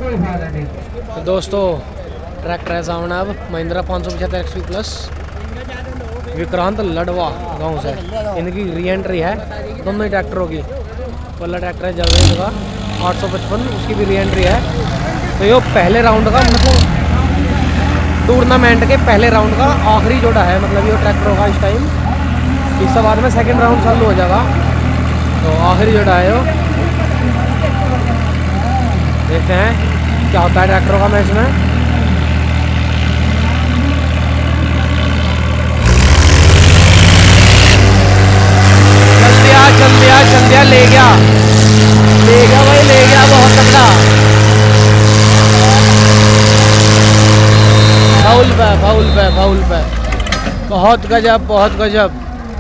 तो दोस्तों ट्रैक्टर है सामने अब महिंद्रा 575 XP प्लस विक्रांत लडवा गांव से। इनकी री एंट्री है दोनों ही ट्रैक्टरों की। पहला ट्रैक्टर है जावेद का 855, उसकी भी री एंट्री है। तो ये पहले राउंड का मतलब टूर्नामेंट के पहले राउंड का आखिरी जोड़ा है, मतलब ये ट्रैक्टरों का इस टाइम। इसके बाद में सेकंड राउंड चालू हो जाएगा, तो आखिरी जोड़ा है वो। देखते हैं क्या होता है ट्रैक्टरों का मैच में। चल दिया ले गया भाई, ले गया बहुत तगड़ा। फाउल पे बहुत गजब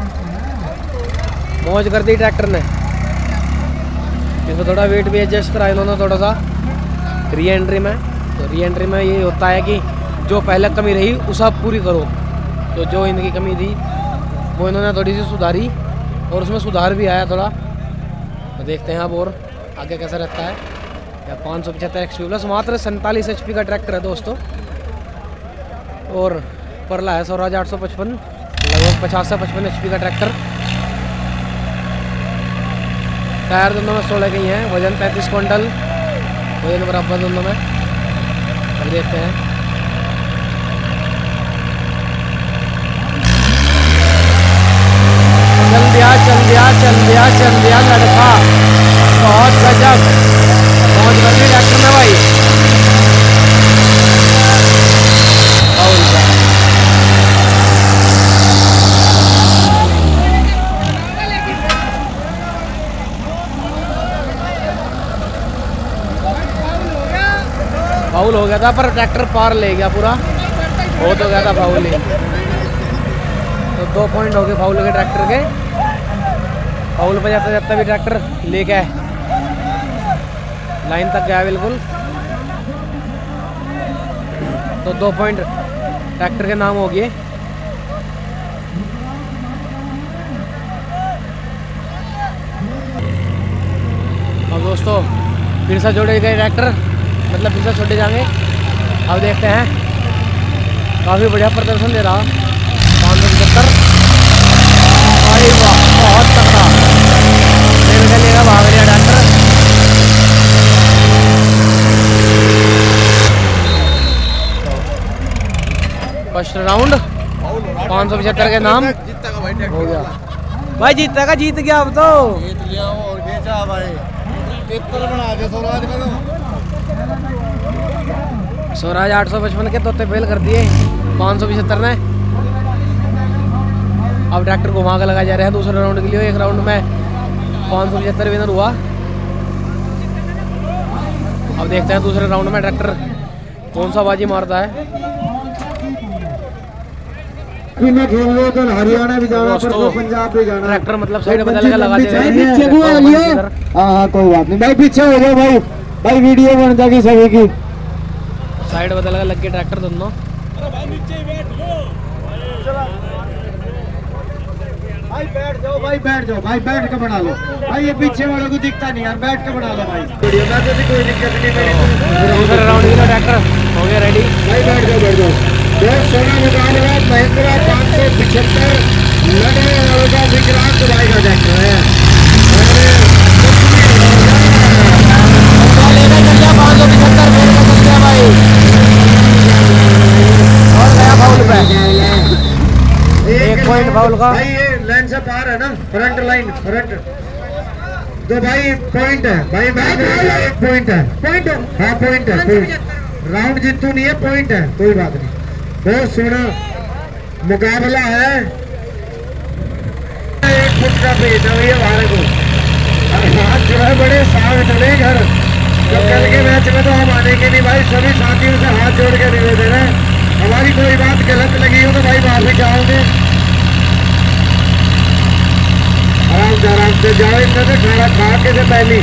मौज कर दी ट्रैक्टर ने। इसको थोड़ा वेट भी एडजस्ट करा इन्होंने थोड़ा सा री एंट्री में। तो री एंट्री में ये होता है कि जो पहले कमी रही उसे आप पूरी करो। तो जो इनकी कमी थी वो इन्होंने थोड़ी सी सुधारी और उसमें सुधार भी आया थोड़ा। तो देखते हैं अब और आगे कैसा रहता है। 575 XP प्लस मात्र 47 HP का ट्रैक्टर है दोस्तों। और परला है स्वराज 855, लगभग 50 से 55 HP का ट्रैक्टर। टायर दोनों में 16 के ही हैं। वजन 35 क्विंटल, वजन बराबर दोनों में। अब देखते हैं चल दिया लड़का, बहुत गजब पहुंच कर दी ट्रैक्टर में भाई। फाउल हो गया था पर ट्रैक्टर पार ले गया पूरा, हो तो गया था फाउल ही। तो 2 पॉइंट हो गए फाउल के ट्रैक्टर के। फाउल पे जाता भी ट्रैक्टर ले गया लाइन तक गया बिल्कुल। तो 2 पॉइंट ट्रैक्टर के नाम हो गए। अब दोस्तों फिर से जोड़े गए ट्रैक्टर, मतलब फिर से छोड़े जाएंगे। अब देखते हैं, काफ़ी बढ़िया प्रदर्शन दे रहा 575। अरे वाह बहुत तगड़ा लेगा, भाग लिया ट्रैक्टर। फर्स्ट राउंड 575 के नाम हो गया भाई। जीतेगा, जीत गया अब तो। जीत लिया और बेचा भाई, पेपर बना के स्वराज में। तो स्वराज 855 के तोते फेल कर दिए 575 ने। अब ट्रैक्टर घुमा के लगा जा रहा है दूसरे राउंड के लिए। एक राउंड में 575 विनर हुआ। अब देखते हैं दूसरे राउंड में ट्रैक्टर कौन सा बाजी मारता है। हरियाणा भी जाना, पंजाब भी जाना। ट्रैक्टर मतलब साइड बदल के लगा दे। हाँ कोई बात नहीं भाई, पीछे हो जाओ भाई वीडियो बन जाएगी सभी की। साइड बदल के लग गए ट्रैक्टर दोनों। भाई बैठ जाओ भाई बैठ के बना लो भाई। ये पीछे वालों को दिखता नहीं यार, बैठ के बना लो भाई। वीडियो में तो कोई दिक्कत नहीं। दूसरा राउंड के लिए ट्रैक्टर हो गया रेडी। भाई बैठ जाओ। बहुत सोना मुकाबला महिंद्रा 575 लड़ने वालों का विक्रांत भाई का ट्रैक्टर है। और गया फाउल पे, 1 पॉइंट फाउल का। भाई ये लाइन से पार है ना, फ्रंट लाइन फ्रंट। तो भाई पॉइंट है भाई, पॉइंट है। हाँ पॉइंट है। राउंड जीतू नहीं है, पॉइंट है, कोई बात नहीं। बहुत सोना मुकाबला है। 1 फुट का पेज है भैया बाहर को। हाथ जो है बड़े साफ चले घर। तो कल के मैच में तो हम आनेंगे नहीं भाई। सभी साथियों से हाथ जोड़ के निवेदन है, हमारी कोई बात गलत लगी हो तो भाई माफी चाहोगे। आराम से जाओ, इनसे खाना खा के से पहली।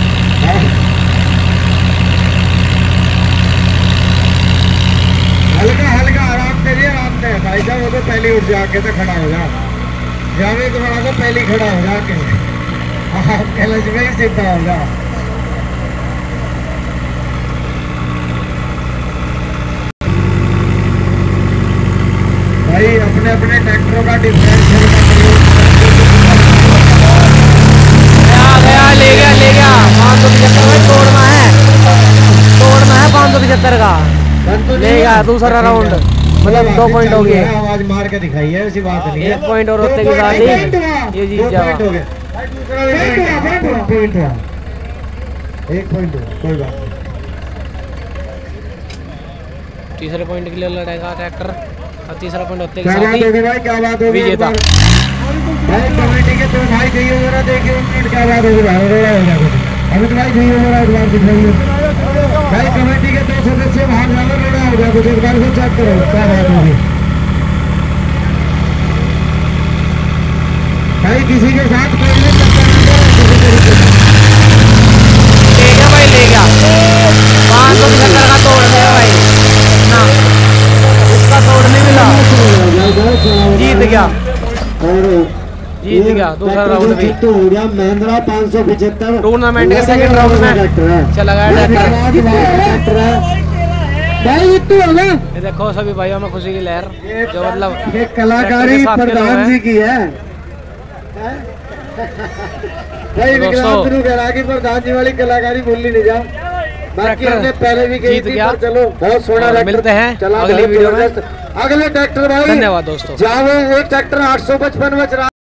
हल्का आराम करिए, आराम से भाई साहब। वो तो पहली उठ जाके तो खड़ा हो जा, जावे तो बड़ा तो पहली खड़ा हो जाके कलच में ही सीधा हो जा। अपनी पैर शरीर का प्रयोग गया, ले गया 575 में तोड़ना है 575 का। ले गया दूसरा राउंड, मतलब 2 पॉइंट हो गए। आवाज मार के दिखाई है, ऐसी बात नहीं है। 1 पॉइंट और होते के साथ ही ये जीत जाएगा। 1 पॉइंट कोई बात नहीं। तीसरे पॉइंट के लिए लड़ेगा ट्रैक्टर और तीसरा पॉइंट होते के क्या साथ बात ही होगी भाई, क्या बात होगी? विजेता। भाई कमेटी के तो भाई गई होगा, देखिए क्या बात होगी भाई, रोड़ा हो जाएगा अमित भाई गई होगा, एक बार दिखाइए भाई। कमेटी के 2 सदस्य बाहर जाकर रोड़ा हो गया, कुछ एक बार से चेक करो क्या बात होगी भाई। किसी के साथ कोई नहीं चक्कर ना करो किसी तरीके से। ले गया भाई, ले गया 575 का तोड़ दिया भाई ना, इसका तोड़ नहीं मिला, जीत गया दूसरा राउंड भी। हो गया महिंद्रा 575 टूर्नामेंट के सेकंड राउंड में चला गया ट्रैक्टर भाई। इतू हो गया, ये देखो सभी भाइयों में खुशी की लहर, जो मतलब ये कलाकारी प्रधान जी की है भाई। विक्रांत नु कह रहा कि प्रधान जी वाली कलाकारी भूलनी नहीं जा, बाकी हमने पहले भी कही थी, पर चलो बहुत सोना। मिलते हैं चला अगली वीडियो में। अगले ट्रैक्टर भाई धन्यवाद दोस्तों। जावे एक ट्रैक्टर 855 में चला।